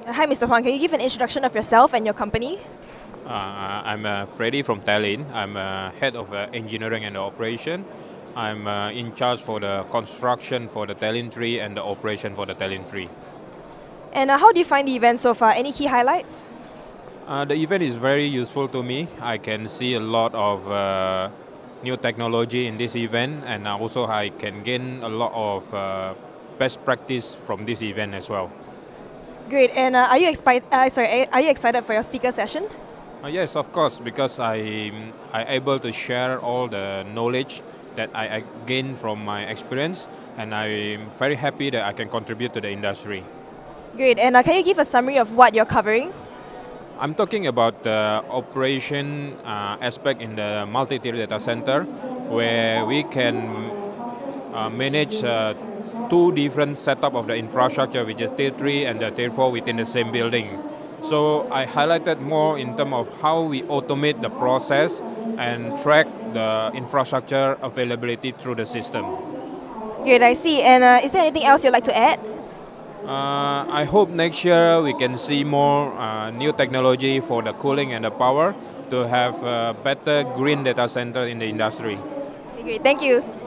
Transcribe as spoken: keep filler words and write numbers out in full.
Hi, Mister Huang. Can you give an introduction of yourself and your company? Uh, I'm uh, Freddy from Tallinn. I'm uh, head of uh, engineering and operation. I'm uh, in charge for the construction for the Tallinn three and the operation for the Tallinn three. And uh, how do you find the event so far? Any key highlights? Uh, the event is very useful to me. I can see a lot of uh, new technology in this event, and also I can gain a lot of uh, best practice from this event as well. Great. And uh, are you expi- uh, sorry, are you excited for your speaker session? Uh, yes, of course, because I I able to share all the knowledge that I, I gain from my experience, and I'm very happy that I can contribute to the industry. Great. And uh, can you give a summary of what you're covering? I'm talking about the operation uh, aspect in the multi-tier data center, where we can uh, manage uh, two different setup of the infrastructure, which is tier three and the tier four within the same building. So I highlighted more in terms of how we automate the process and track the infrastructure availability through the system. Great, I see. And uh, is there anything else you'd like to add? Uh, I hope next year we can see more uh, new technology for the cooling and the power to have a better green data center in the industry. Okay, great. Thank you.